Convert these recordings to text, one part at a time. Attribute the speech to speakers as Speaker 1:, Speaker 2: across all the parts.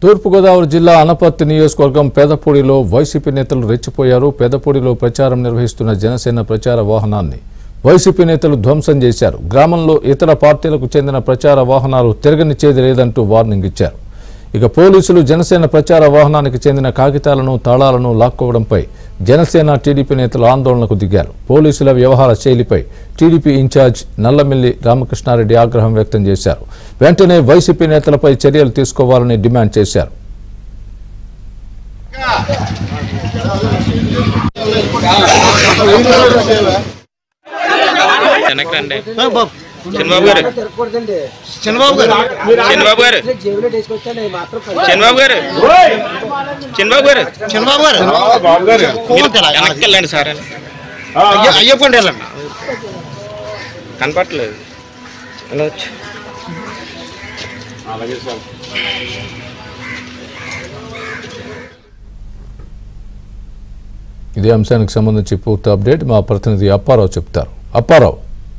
Speaker 1: తూర్పుగోదావరి జిల్లా అనపర్తి నియోజకవర్గం పేదపూడిలో వైసీపీ నేతలు రెచ్చిపోయారు. పేదపూడిలో ప్రచారం నిర్వహిస్తున్న జనసేన ప్రచార వాహనాన్ని వైసీపీ నేతలు ధ్వంసం చేశారు. గ్రామంలో ఇతర పార్టీలకు చెందిన ప్రచార వాహనాలు తిరగనిచ్చేది లేదంటూ వార్నింగ్ ఇచ్చారు. ఇక పోలీసులు జనసేన ప్రచార వాహనానికి చెందిన కాగితాలను తాళాలను లాక్కోవడంపై జనసేన టీడీపీ నేతలు ఆందోళనకు దిగారు. పోలీసుల వ్యవహార శైలిపై టీడీపీ ఇన్ఛార్జ్ నల్లమిల్లి రామకృష్ణారెడ్డి ఆగ్రహం వ్యక్తం చేశారు. వెంటనే వైసీపీ నేతలపై చర్యలు తీసుకోవాలని డిమాండ్ చేశారు.
Speaker 2: చంద్రబాబు గారు చంద్రబాబు గారు చంద్రబాబు గారు చంద్రబాబు గారు చంద్రబాబు గారు చంద్రబాబు గారు వెనక్కి వెళ్ళండి సార్. అయ్యప్పండి వెళ్ళండి, కనపట్లేదు. వెళ్ళవచ్చు.
Speaker 1: ఇదే అంశానికి సంబంధించి పూర్తి అప్డేట్ మా ప్రతినిధి అప్పారావు చెప్తారు. అప్పారావు.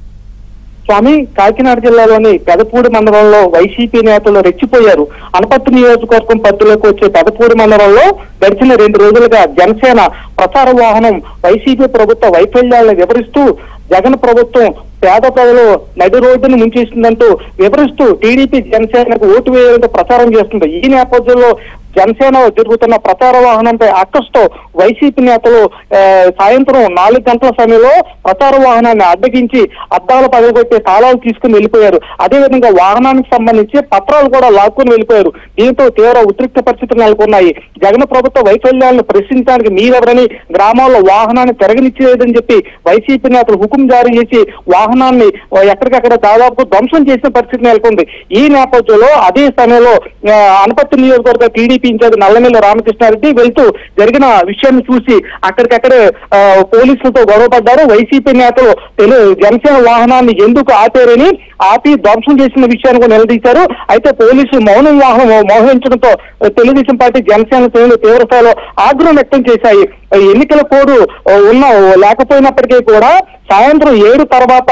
Speaker 3: స్వామి, కాకినాడ జిల్లాలోని పెదపూడి మండలంలో వైసీపీ నేతలు రెచ్చిపోయారు. అనపర్తి నియోజకవర్గం పరిధిలోకి వచ్చే పెదపూడి మండలంలో గడిచిన 2 రోజులుగా జనసేన ప్రచార వాహనం వైసీపీ ప్రభుత్వ వైఫల్యాలను వివరిస్తూ జగన్ ప్రభుత్వం పేద ప్రజలు నడి రోడ్డును ముంచేస్తుందంటూ వివరిస్తూ టీడీపీ జనసేనకు ఓటు వేయాలంటూ ప్రచారం చేస్తుంది. ఈ నేపథ్యంలో జనసేన జరుగుతున్న ప్రచార వాహనంపై అక్కస్తో వైసీపీ నేతలు సాయంత్రం 4 గంటల సమయంలో ప్రచార వాహనాన్ని అడ్డగించి అద్దాలు పగలగొట్టి తాళాలు తీసుకుని వెళ్ళిపోయారు. అదేవిధంగా వాహనానికి సంబంధించి పత్రాలు కూడా లాక్కుని వెళ్ళిపోయారు. దీంతో తీవ్ర ఉద్రిక్త పరిస్థితులు నెలకొన్నాయి. జగన్ ప్రభుత్వ వైఫల్యాలను ప్రశ్నించడానికి మీరెవరని గ్రామాల్లో వాహనాన్ని తిరగనిచ్చేదని చెప్పి వైసీపీ నేతలు హుకుం జారీ చేసి వాహనాన్ని ఎక్కడికక్కడ దాదాపు ధ్వంసం చేసిన పరిస్థితి నెలకొంది. ఈ నేపథ్యంలో అదే సమయంలో అనపర్తి నియోజకవర్గ టీడీపీ ఇన్ఛార్జ్ నల్లమిల్లి రామకృష్ణారెడ్డి వెళ్తూ జరిగిన విషయాన్ని చూసి అక్కడికక్కడే పోలీసులతో గొడవపడ్డారు. వైసీపీ నేతలు జనసేన వాహనాన్ని ఎందుకు ఆపారని ఆపి ధ్వంసం చేసిన విషయాన్ని కూడా నిలదీశారు. అయితే పోలీసులు మౌనం మోహించడంతో తెలుగుదేశం పార్టీ జనసేన శ్రేణులు తీవ్రస్థాయిలో ఆగ్రహం వ్యక్తం చేశాయి. ఎన్నికల కోడ్ లేకపోయినప్పటికీ కూడా సాయంత్రం 7 తర్వాత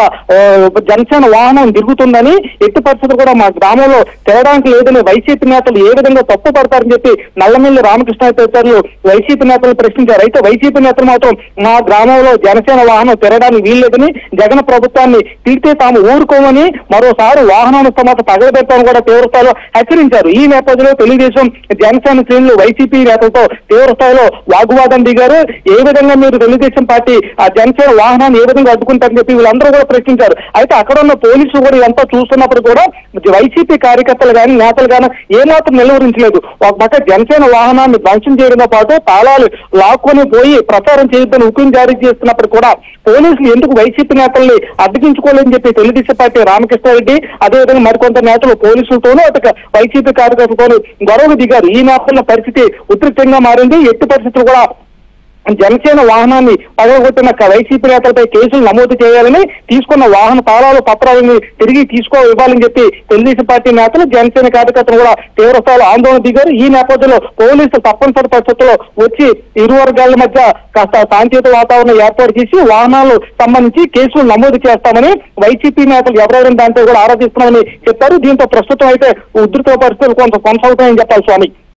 Speaker 3: జనసేన వాహనం తిరుగుతుందని, ఎట్టి పరిస్థితులు కూడా మా గ్రామంలో తిరగడానికి లేదని వైసీపీ నేతలు ఏ విధంగా తప్పు పడతారని చెప్పి నల్లమిల్లి రామకృష్ణ తదితరులు వైసీపీ నేతలు ప్రశ్నించారు. అయితే వైసీపీ నేతలు మాత్రం మా గ్రామంలో జనసేన వాహనం తిరగడానికి వీల్లేదని, జగన్ ప్రభుత్వాన్ని తిడితే తాము ఊరుకోమని, మరోసారి వాహనానుస్తమాత తగలబెట్టాలని కూడా తీవ్రస్థాయిలో హెచ్చరించారు. ఈ నేపథ్యంలో తెలుగుదేశం జనసేన శ్రేణులు వైసీపీ నేతలతో తీవ్రస్థాయిలో వాగ్వాదం దిగారు. ఏ విధంగా మీరు తెలుగుదేశం పార్టీ ఆ జనసేన వాహనాన్ని ఏ విధంగా అడ్డుకుంటారని చెప్పి వీళ్ళందరూ కూడా ప్రశ్నించారు. అయితే అక్కడ ఉన్న పోలీసులు కూడా ఇదంతా చూస్తున్నప్పుడు కూడా వైసీపీ కార్యకర్తలు కానీ నేతలు కానీ ఏమాత్రం నిలువరించలేదు. ఒక పక్క జనసేన వాహనాన్ని ధ్వంసం చేయడంతో పాటు తాళాలు లాక్కొని పోయి ప్రచారం చేయొద్దని హుకుం జారీ చేస్తున్నప్పుడు కూడా పోలీసులు ఎందుకు వైసీపీ నేతల్ని అడ్డగించుకోలేదని చెప్పి తెలుగుదేశం పార్టీ రామకృష్ణారెడ్డి అదేవిధంగా మరికొంత నేతలు పోలీసులతోనూ అటు వైసీపీ కార్యకర్తలతోనూ గొడవకు దిగారు. ఈ నేపథ్యంలో పరిస్థితి ఉద్రిక్తంగా మారింది. ఎట్టి పరిస్థితులు కూడా జనసేన వాహనాన్ని పగలగొట్టిన వైసీపీ నేతలపై కేసులు నమోదు చేయాలని, తీసుకున్న వాహన తాళాలు పత్రాలను తిరిగి ఇవ్వాలని చెప్పి తెలుగుదేశం పార్టీ నేతలు జనసేన కార్యకర్తలు కూడా తీవ్రస్థాయిలో ఆందోళన దిగారు. ఈ నేపథ్యంలో పోలీసులు తప్పనిసరి పరిస్థితుల్లో వచ్చి ఇరు వర్గాల మధ్య కాస్త శాంతియుత వాతావరణం ఏర్పాటు చేసి వాహనాలు సంబంధించి కేసులు నమోదు చేస్తామని వైసీపీ నేతలు ఎవరైనా దాంతో కూడా ఆరాధిస్తున్నామని చెప్పారు. దీంతో ప్రస్తుతం అయితే ఉధృత పరిస్థితులు కొంత కొనసాగుతాయని చెప్పాలి స్వామి.